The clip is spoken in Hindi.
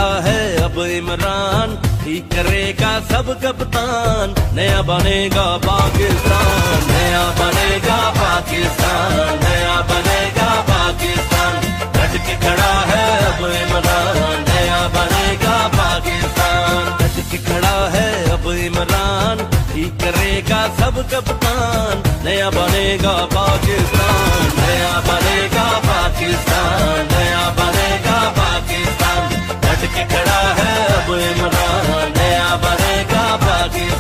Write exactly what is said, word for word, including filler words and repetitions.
खड़ा है अब इमरान, ठीक करेगा सब कप्तान, नया बनेगा पाकिस्तान, नया बनेगा पाकिस्तान, नया बनेगा पाकिस्तान। डट के खड़ा है अब इमरान, नया बनेगा पाकिस्तान। डट के खड़ा है अब इमरान, ठीक करेगा सब कप्तान, नया बनेगा पाकिस्तान, नया बनेगा पाकिस्तान, नया बनेगा पाकिस्तान। डट के खड़ा है अब इमरान, नया बनेगा पाकिस्तान।